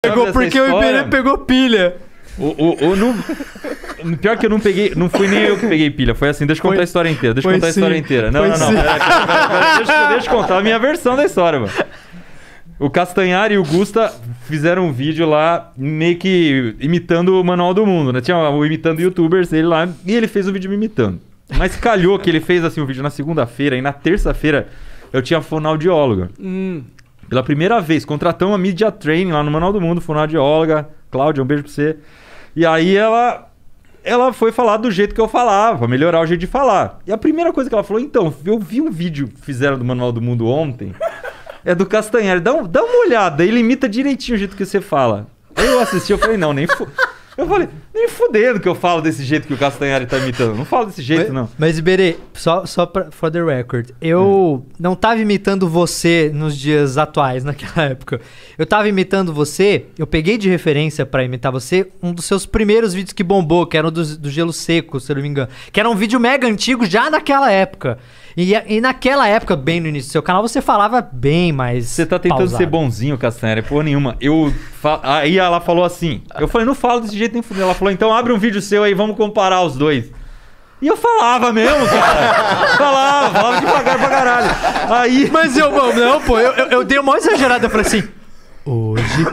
Pegou porque o Iberê pegou pilha. Pior que eu não peguei, não fui nem eu que peguei pilha, foi assim, deixa eu contar a história inteira, deixa eu contar a história inteira. Não, deixa eu contar a minha versão da história, mano. O Castanhari e o Gusta fizeram um vídeo lá, meio que imitando o Manual do Mundo, né? Tinha o imitando youtubers, ele lá, e ele fez o vídeo me imitando. Mas calhou que ele fez assim o vídeo na segunda-feira, e na terça-feira eu tinha fonoaudióloga. Pela primeira vez, contratamos uma media training lá no Manual do Mundo, fonoaudióloga, Cláudia, um beijo pra você. E aí ela foi falar do jeito que eu falava, melhorar o jeito de falar. E a primeira coisa que ela falou, então, eu vi um vídeo que fizeram do Manual do Mundo ontem, é do Castanhari, dá uma olhada, ele imita direitinho o jeito que você fala. Aí eu assisti, eu falei, não, eu falei, nem fudendo que eu falo desse jeito que o Castanhari tá imitando. Não falo desse jeito, não. Mas, Iberê, só pra for the record, eu não tava imitando você nos dias atuais, naquela época. Eu tava imitando você, eu peguei de referência pra imitar você um dos seus primeiros vídeos que bombou, que era o do Gelo Seco, se eu não me engano. Que era um vídeo mega antigo já naquela época. E naquela época, bem no início do seu canal, você falava bem mais Você tá tentando pausado. ser bonzinho, Castanhari, porra nenhuma. Aí ela falou assim, eu falei, não falo desse jeito nem fudeu. Ela falou, então abre um vídeo seu aí, vamos comparar os dois. E eu falava mesmo, cara. falava devagar pra caralho. Aí... Mas eu dei uma exagerada, eu falei assim, hoje...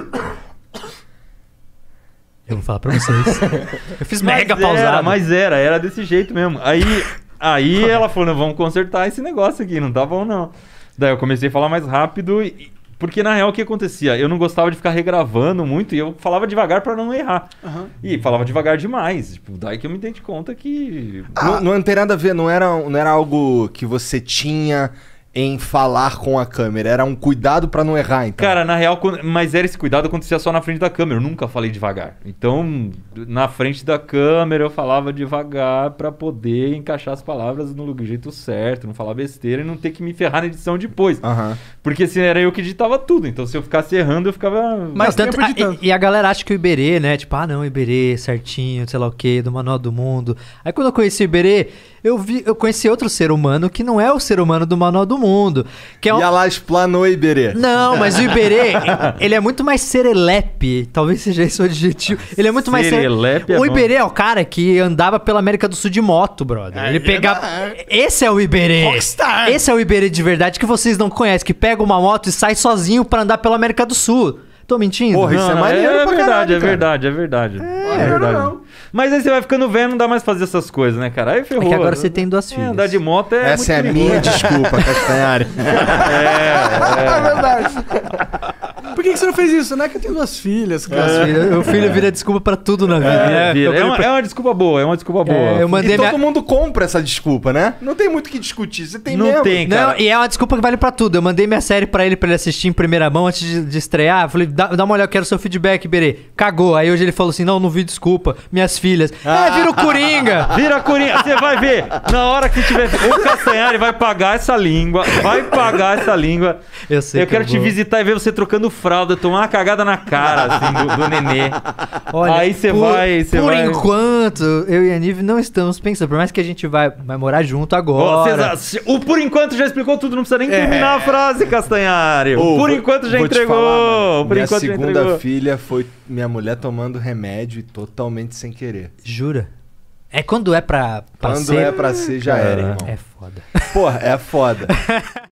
Eu vou falar pra vocês. Eu fiz mega pausado. Mas era desse jeito mesmo. Aí ela falou, não, vamos consertar esse negócio aqui, não tá bom não. Daí eu comecei a falar mais rápido, porque na real o que acontecia? Eu não gostava de ficar regravando muito e eu falava devagar pra não errar. E falava devagar demais. Tipo, daí que eu me dei de conta que... Não tem nada a ver, não era algo que você tinha em falar com a câmera, era um cuidado pra não errar, então. Cara, na real, mas era esse cuidado acontecia só na frente da câmera, eu nunca falei devagar. Então, na frente da câmera eu falava devagar pra poder encaixar as palavras no jeito certo, não falar besteira e não ter que me ferrar na edição depois. Porque assim, era eu que editava tudo, então se eu ficasse errando eu ficava... Mas tanto, e a galera acha que o Iberê, né, tipo, não, Iberê, certinho, sei lá o quê, do Manual do Mundo. Aí quando eu conheci o Iberê, eu conheci outro ser humano que não é o ser humano do Manual do Mundo. Que é E ela explanou o Iberê. Não, mas o Iberê, ele é muito mais serelepe. Talvez seja esse o adjetivo. Ele é muito mais serelepe. O Iberê é o cara que andava pela América do Sul de moto, brother. Ele pegava... Esse é o Iberê. Rockstar. Esse é o Iberê de verdade que vocês não conhecem, que pega uma moto e sai sozinho pra andar pela América do Sul. Tô mentindo? Porra, isso é maneiro pra caralho, é verdade. É verdade. Mas aí você vai ficando velho, não dá mais fazer essas coisas, né, cara? Aí ferrou. É que agora você tem duas filhas. Andar de moto é Essa é a minha desculpa, Castanhari. É verdade. Por que você não fez isso? Não é que eu tenho duas filhas, cara. O filho vira desculpa pra tudo na vida. É uma desculpa boa, Eu mandei E todo mundo compra essa desculpa, né? Não tem muito o que discutir. Você tem mesmo. Não tem, cara. Não, e é uma desculpa que vale pra tudo. Eu mandei minha série pra ele assistir em primeira mão antes de estrear. Eu falei, dá uma olhada, eu quero seu feedback, Iberê. Cagou. Aí hoje ele falou assim, não vi desculpa. Minhas filhas. Vira o Coringa. Vira Coringa. Você vai ver. Na hora que tiver... O Castanhari vai pagar essa língua. Eu sei. Eu quero te visitar e ver você trocando fralda, tomar uma cagada na cara, assim, do nenê. Olha, aí você vai... Por enquanto, eu e a Nive não estamos pensando. Por mais que a gente vai morar junto agora. O por enquanto já explicou tudo, não precisa nem terminar a frase, Castanhari. Por enquanto já entregou. Falar, por minha enquanto já segunda entregou. filha foi minha mulher tomando remédio e totalmente sem querer. Jura? É quando é pra Quando ser... é pra ser, já era, irmão. É foda. Porra, é foda.